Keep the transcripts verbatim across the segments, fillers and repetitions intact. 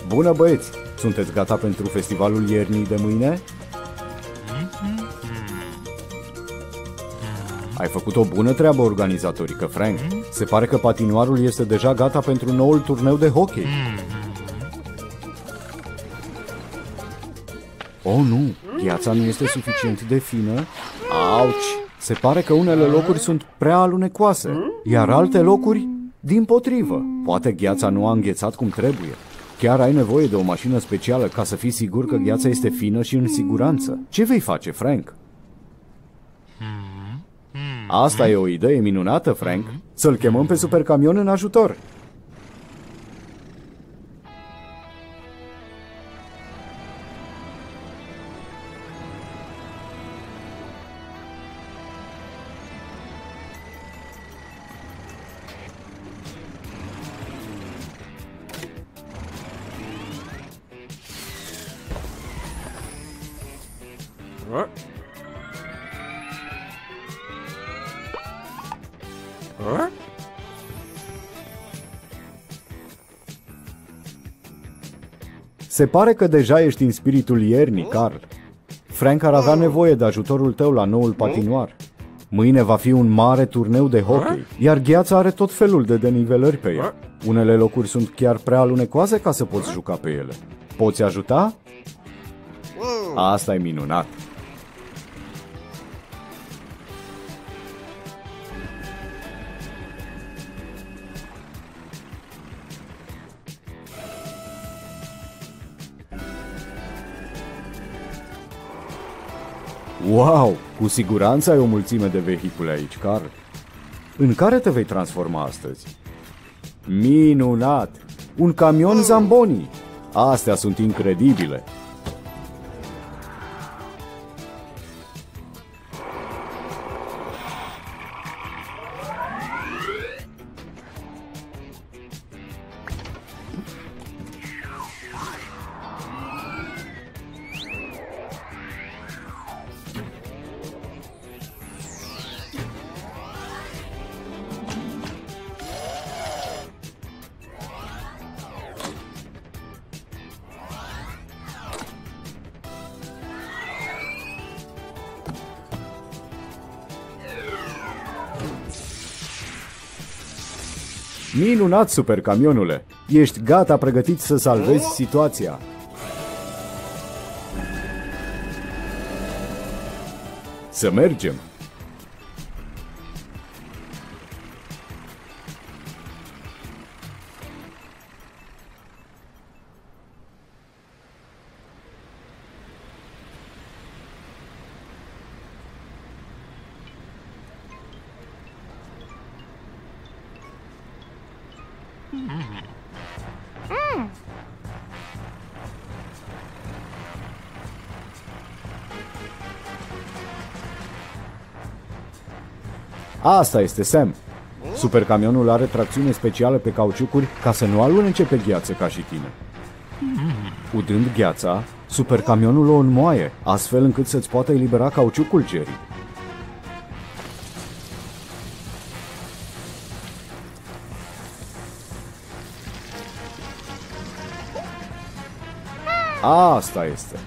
Bună, băieți! Sunteți gata pentru festivalul iernii de mâine? Ai făcut o bună treabă organizatorică, Frank. Se pare că patinoarul este deja gata pentru noul turneu de hockey. Oh, nu! Gheața nu este suficient de fină. Auci! Se pare că unele locuri sunt prea alunecoase, iar alte locuri, dimpotrivă. Poate gheața nu a înghețat cum trebuie. Chiar ai nevoie de o mașină specială ca să fii sigur că gheața este fină și în siguranță. Ce vei face, Frank? Asta e o idee minunată, Frank. Să-l chemăm pe Supercamion în ajutor. Se pare că deja ești în spiritul iernii, Carl. Frank ar avea nevoie de ajutorul tău la noul patinoar. Mâine va fi un mare turneu de hockey, iar gheața are tot felul de denivelări pe el. Unele locuri sunt chiar prea alunecoase ca să poți juca pe ele. Poți ajuta? Asta e minunat! Wow! Cu siguranță ai o mulțime de vehicule aici, Carl. În care te vei transforma astăzi? Minunat! Un camion Zamboni! Astea sunt incredibile! Minunat, Supercamionule! Ești gata pregătit să salvezi situația. Să mergem! Asta este, Sam. Supercamionul are tracțiune specială pe cauciucuri ca să nu alunece pe gheață ca și tine. Udând gheața, supercamionul o înmoaie, astfel încât să-ți poată elibera cauciucul, Jerry. Asta este.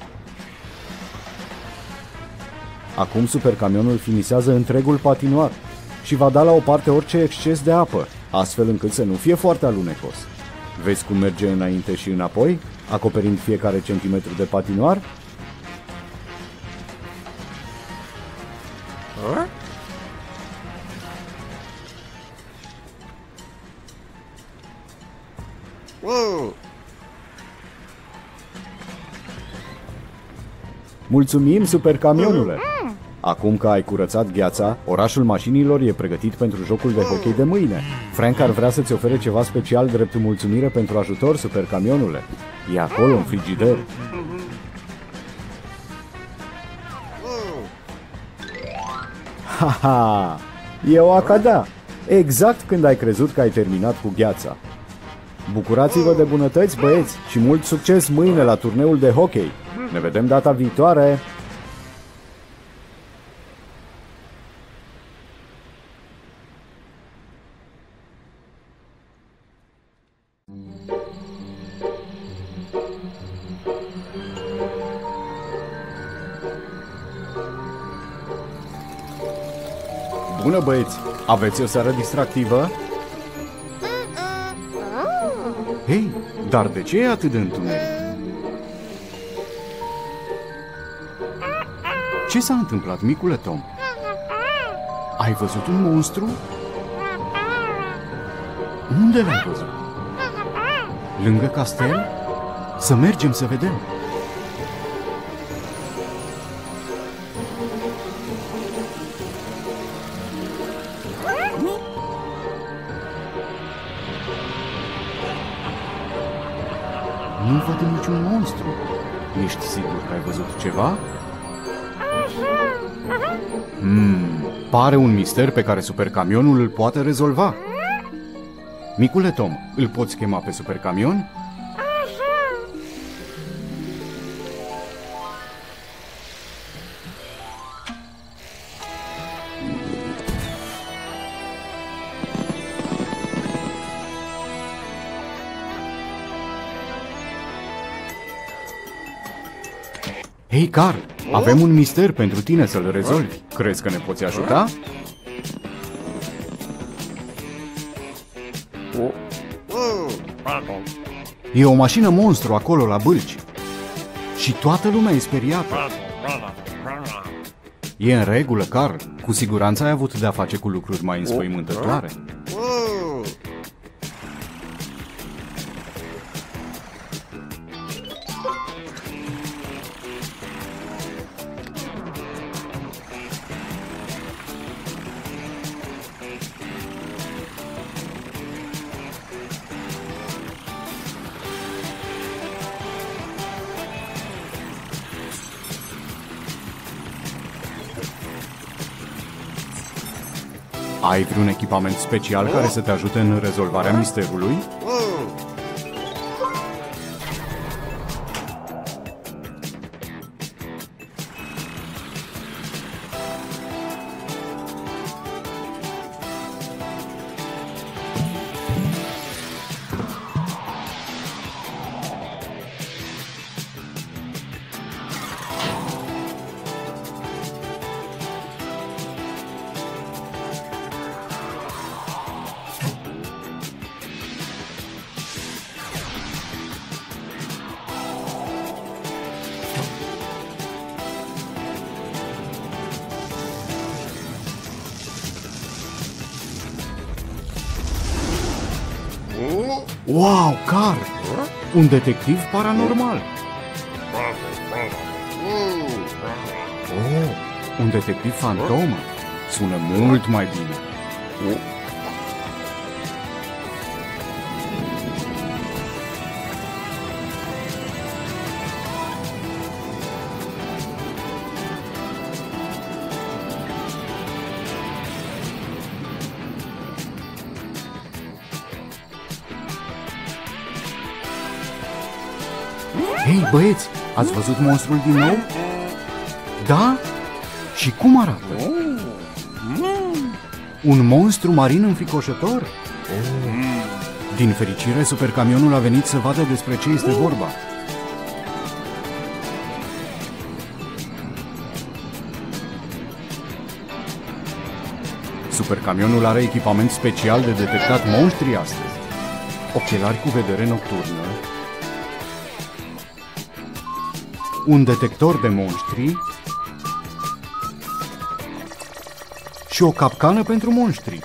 Acum supercamionul finisează întregul patinoar și va da la o parte orice exces de apă, astfel încât să nu fie foarte alunecos. Vezi cum merge înainte și înapoi, acoperind fiecare centimetru de patinoar? Mulțumim, Supercamionule! Acum că ai curățat gheața, orașul mașinilor e pregătit pentru jocul de hockey de mâine. Frank ar vrea să-ți ofere ceva special drept mulțumire pentru ajutor, Supercamionule. E acolo, în frigider. Ha-ha! E o acada! Exact când ai crezut că ai terminat cu gheața. Bucurați-vă de bunătăți, băieți, și mult succes mâine la turneul de hockey! Ne vedem data viitoare! Bună, băieți! Aveți o seară distractivă? Hei, dar de ce e atât de întuneric? Ce s-a întâmplat, micule Tom? Ai văzut un monstru? Unde l-ai văzut? Lângă castel? Să mergem să vedem. Nu văd niciun monstru. Ești sigur că ai văzut ceva? Hmm, pare un mister pe care supercamionul îl poate rezolva. Micule Tom, îl poți chema pe supercamion? Hei, Carl, avem un mister pentru tine să-l rezolvi. Crezi că ne poți ajuta? E o mașină monstru acolo la Bâlci. Și toată lumea e speriată. E în regulă, Carl. Cu siguranță ai avut de-a face cu lucruri mai înspăimântătoare. Ai vreun echipament special care să te ajute în rezolvarea misterului? Wow, Carl! Un detectiv paranormal! Oh, un detectiv fantomă! Sună mult mai bine! Hei, băieți, ați văzut monstrul din nou? Da? Și cum arată? Un monstru marin înfricoșător? Din fericire, supercamionul a venit să vadă despre ce este vorba. Supercamionul are echipament special de detectat monștri astăzi. Ochelari cu vedere nocturnă, un detector de monștri și o capcană pentru monștri.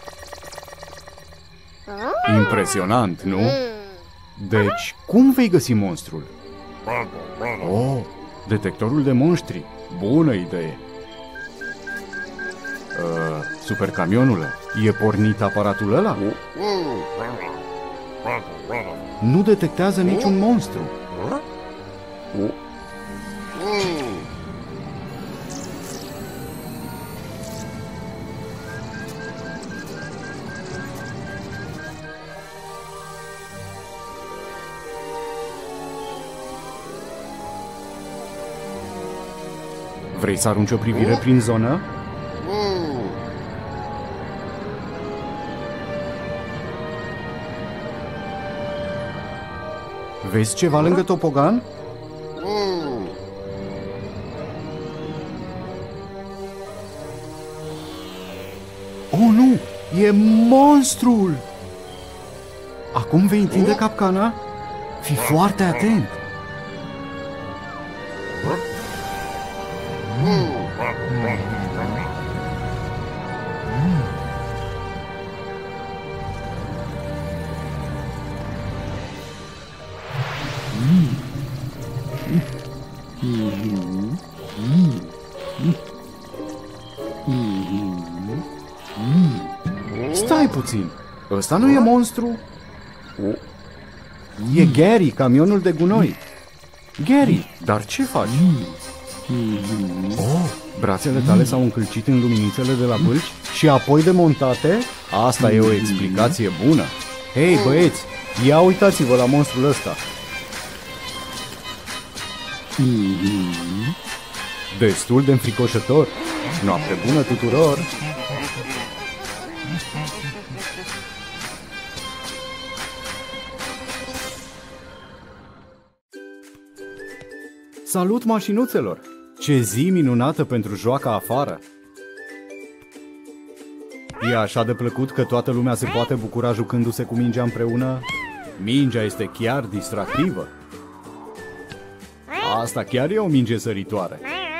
Impresionant, nu? Deci, cum vei găsi monstrul? Oh, detectorul de monștri. Bună idee. Uh, supercamionule, e pornit aparatul ăla? Nu detectează niciun monstru. Vrei să arunci o privire prin zonă? Vezi ceva lângă topogan? E monstrul! Acum vei întinde capcana? Fii foarte atent! Stai puțin! Ăsta nu e monstru? E Gary, camionul de gunoi. Gary, dar ce faci? Oh, brațele tale s-au încălcit în luminițele de la bâlci și apoi demontate? Asta e o explicație bună. Hei, băieți, ia uitați-vă la monstrul ăsta. Destul de înfricoșător. Noapte bună tuturor! Salut, mașinuțelor! Ce zi minunată pentru joaca afară! E așa de plăcut că toată lumea se poate bucura jucându-se cu mingea împreună? Mingea este chiar distractivă. Asta chiar e o minge săritoare.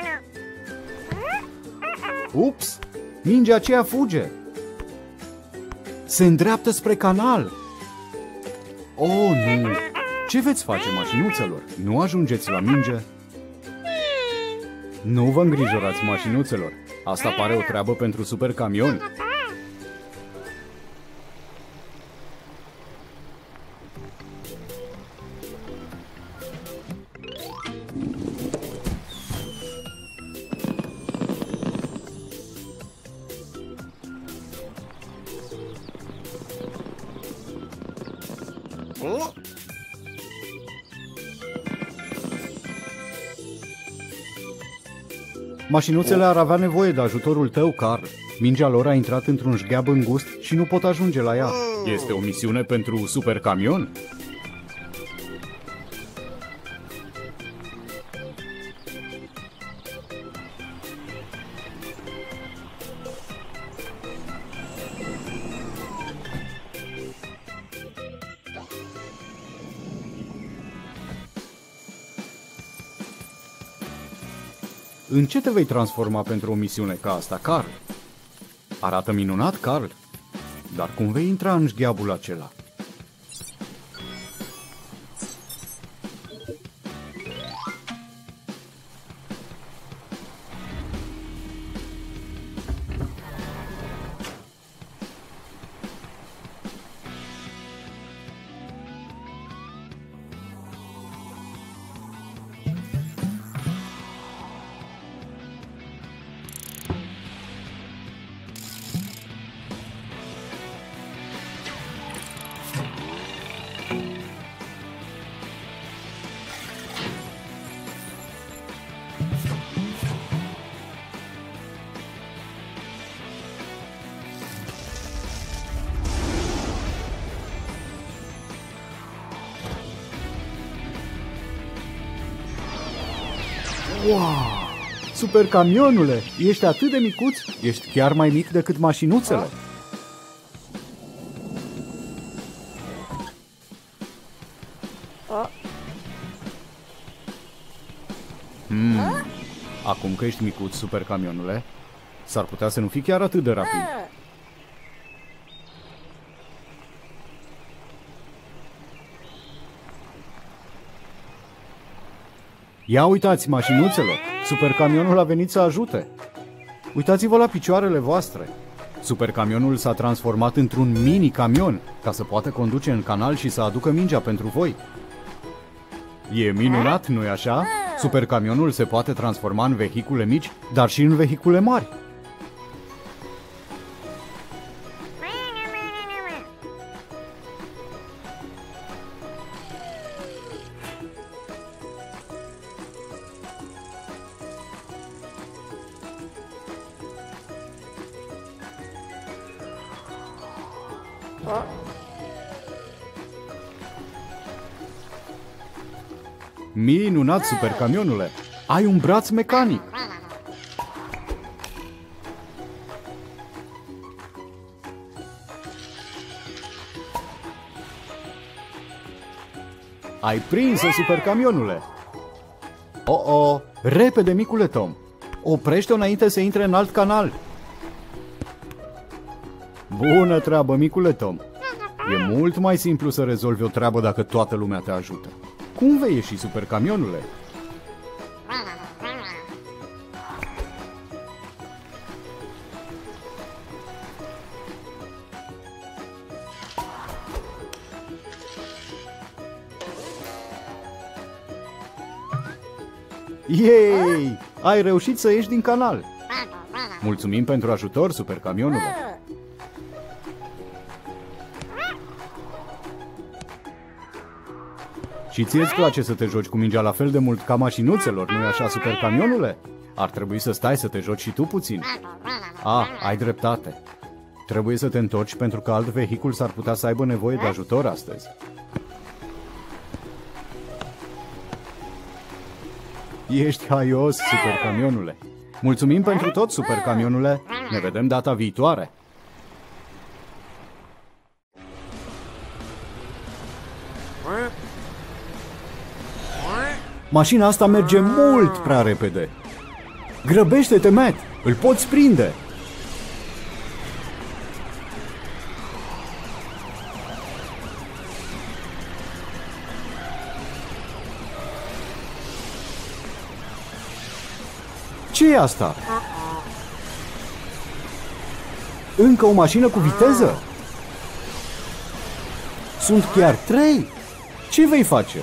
Ups! Mingea aceea fuge! Se îndreaptă spre canal! Oh, nu! Ce veți face, mașinuțelor? Nu ajungeți la minge? Nu vă îngrijorați, mașinuțelor. Asta pare o treabă pentru super camion. Mașinuțele ar avea nevoie de ajutorul tău, Carl. Mingea lor a intrat într-un șgheab îngust și nu pot ajunge la ea. Este o misiune pentru super camion? În ce te vei transforma pentru o misiune ca asta, Carl? Arată minunat, Carl. Dar cum vei intra în șgheabul acela? Wow! Super camionule! Ești atât de micuț? Ești chiar mai mic decât mașinuțele. Hmm. Acum că ești micuț, super camionule, s-ar putea să nu fii chiar atât de rapid. Ia uitați, mașinuțelor! Supercamionul a venit să ajute! Uitați-vă la picioarele voastre! Supercamionul s-a transformat într-un mini-camion ca să poată conduce în canal și să aducă mingea pentru voi. E minunat, nu-i așa? Supercamionul se poate transforma în vehicule mici, dar și în vehicule mari. Minunat, supercamionule! Ai un braț mecanic! Ai prins-o, supercamionule! Oh-oh! Repede, micule Tom! Oprește-o înainte să intre în alt canal! Bună treabă, micule Tom! E mult mai simplu să rezolvi o treabă dacă toată lumea te ajută. Cum vei ieși, supercamionule? Yay! Ai reușit să ieși din canal! Mulțumim pentru ajutor, supercamionule! Și ție-ți place să te joci cu mingea la fel de mult ca mașinuțelor, nu-i așa, supercamionule? Ar trebui să stai să te joci și tu puțin. Ah, ai dreptate. Trebuie să te întorci pentru că alt vehicul s-ar putea să aibă nevoie de ajutor astăzi. Ești haios, supercamionule. Mulțumim pentru tot, supercamionule. Ne vedem data viitoare. Mașina asta merge mult prea repede. Grăbește-te, Matt! Îl poți prinde! Ce e asta? Încă o mașină cu viteză? Sunt chiar trei? Ce vei face?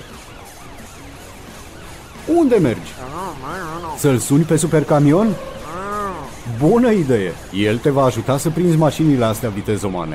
Unde mergi? Să-l suni pe supercamion? Bună idee! El te va ajuta să prinzi mașinile astea vitezomane.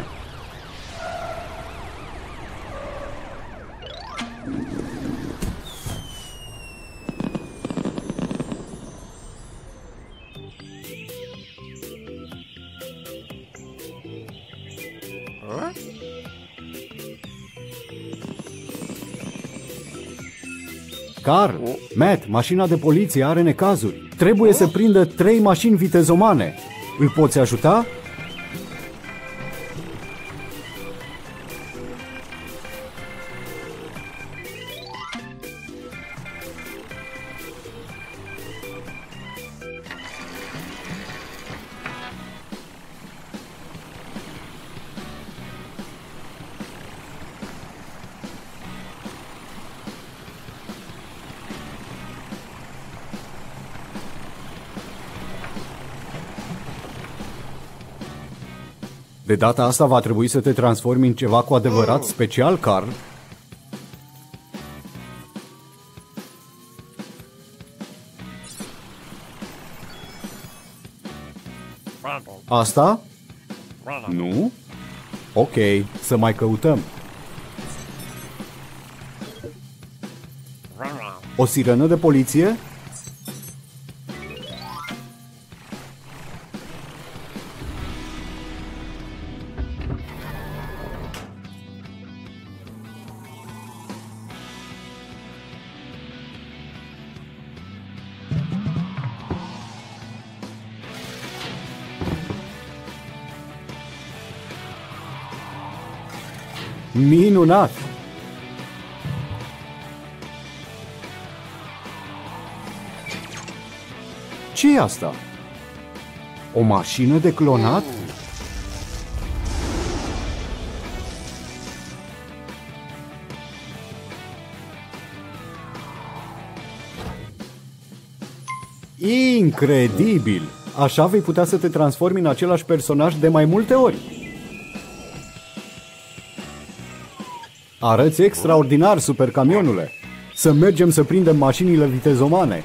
Carl, Matt, mașina de poliție are necazuri. Trebuie să prindă trei mașini vitezomane. Îl poți ajuta? De data asta va trebui să te transformi în ceva cu adevărat special, Carl. Asta? Nu? Ok, să mai căutăm. O sirenă de poliție? Minunat! Ce e asta? O mașină de clonat? Incredibil! Așa vei putea să te transformi în același personaj de mai multe ori. Arăți extraordinar, supercamionule! Să mergem să prindem mașinile vitezomane!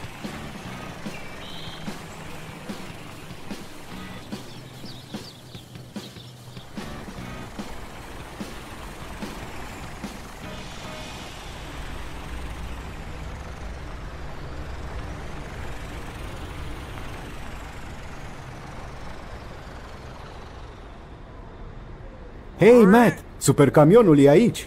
Hei, Matt! Supercamionul e aici!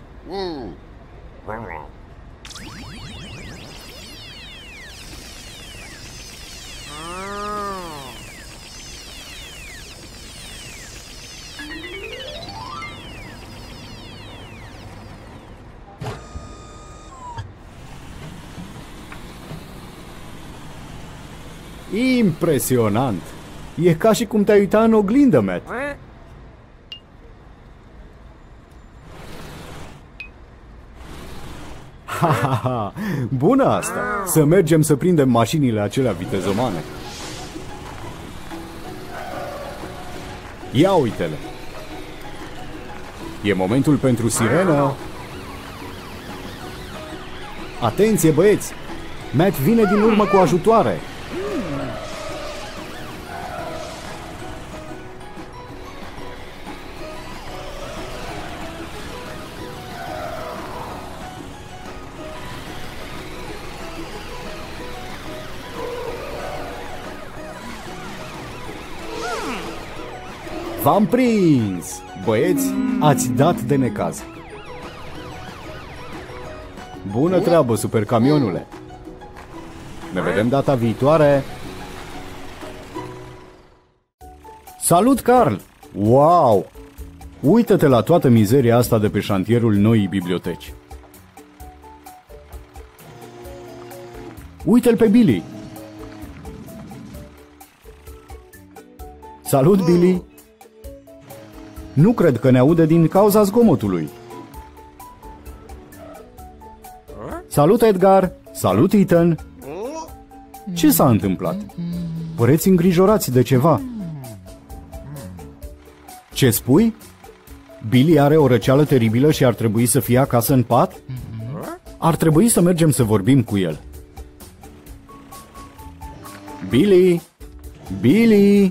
Impresionant! E ca și cum te-ai uitat în oglindă, Matt. Ha, ha, ha. Bună asta! Să mergem să prindem mașinile acelea vitezomane. Ia uite-le! E momentul pentru sirenă. Atenție, băieți! Matt vine din urmă cu ajutoare. V-am prins! Băieți, ați dat de necaz. Bună treabă, supercamionule! Ne vedem data viitoare! Salut, Carl! Wow! Uită-te la toată mizeria asta de pe șantierul noii biblioteci. Uite-l pe Billy! Salut, Billy! Nu cred că ne aude din cauza zgomotului. Salut, Edgar! Salut, Ethan! Ce s-a întâmplat? Păreți îngrijorați de ceva. Ce spui? Billy are o răceală teribilă și ar trebui să fie acasă în pat? Ar trebui să mergem să vorbim cu el. Billy! Billy!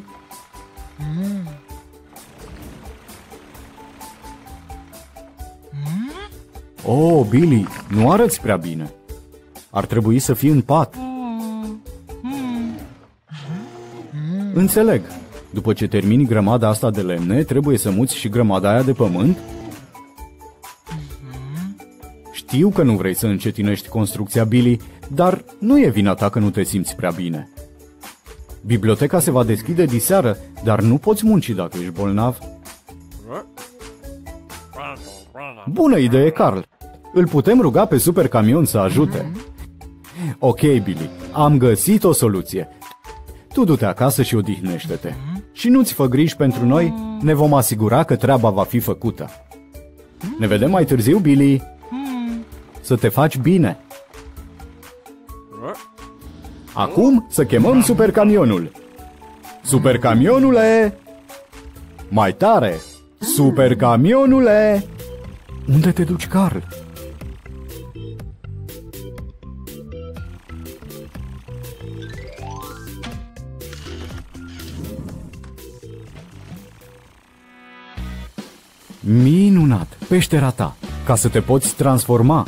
Oh, Billy, nu arăți prea bine. Ar trebui să fii în pat. Înțeleg. După ce termini grămada asta de lemne, trebuie să muți și grămada aia de pământ? Știu că nu vrei să încetinești construcția, Billy, dar nu e vina ta că nu te simți prea bine. Biblioteca se va deschide diseară, dar nu poți munci dacă ești bolnav. Bună idee, Carl! Îl putem ruga pe supercamion să ajute. Ok, Billy, am găsit o soluție. Tu du-te acasă și odihnește-te. Și nu-ți fă griji pentru noi, ne vom asigura că treaba va fi făcută. Ne vedem mai târziu, Billy. Să te faci bine. Acum să chemăm supercamionul. Supercamionule! Mai tare! Supercamionule! Unde te duci, Carl? Minunat! Peștera ta, ca să te poți transforma.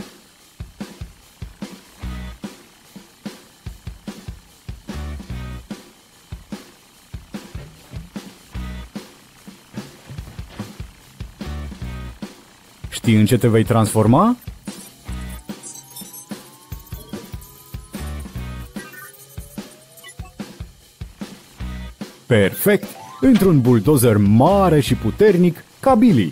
Știi în ce te vei transforma? Perfect! Într-un buldozer mare și puternic ca Billy.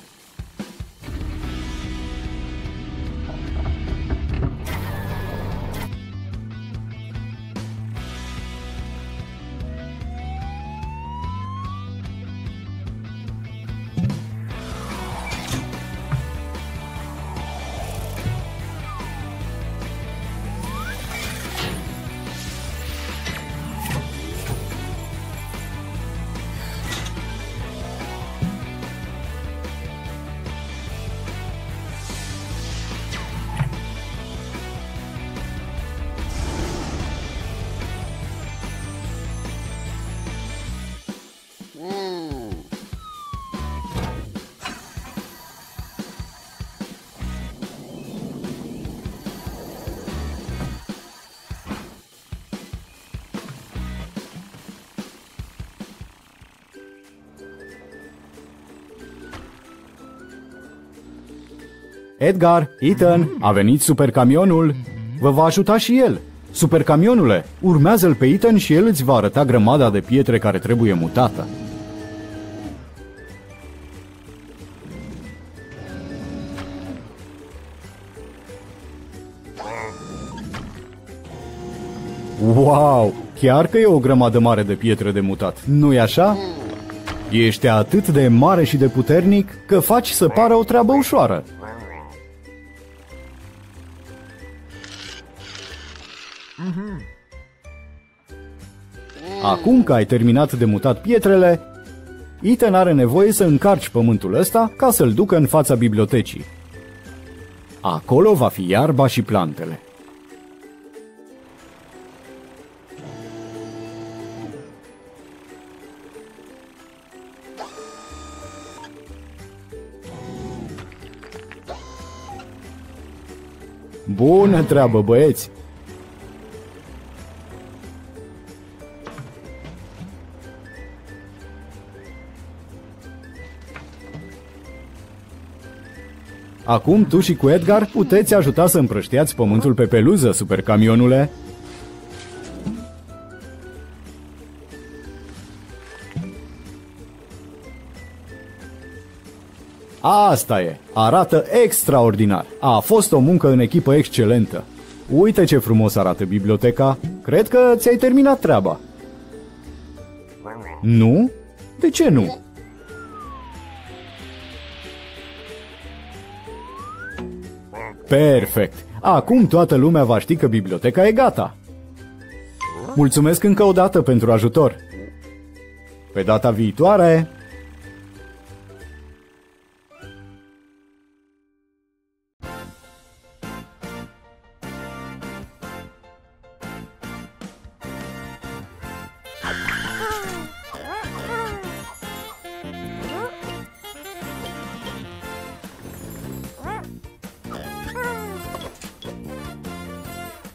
Edgar, Ethan, a venit supercamionul. Vă va ajuta și el. Supercamionule, urmează-l pe Ethan și el îți va arăta grămada de pietre care trebuie mutată. Wow! Chiar că e o grămadă mare de pietre de mutat, nu-i așa? Ești atât de mare și de puternic că faci să pară o treabă ușoară. Acum că ai terminat de mutat pietrele, Ethan are nevoie să încarci pământul ăsta ca să-l ducă în fața bibliotecii. Acolo va fi iarba și plantele. Bună treabă, băieți! Acum tu și cu Edgar puteți ajuta să împrăștiați pământul pe peluză, supercamionule. Asta e, arată extraordinar. A fost o muncă în echipă excelentă. Uite ce frumos arată biblioteca. Cred că ți-ai terminat treaba. Nu? De ce nu? Perfect! Acum toată lumea va ști că biblioteca e gata. Mulțumesc încă o dată pentru ajutor. Pe data viitoare!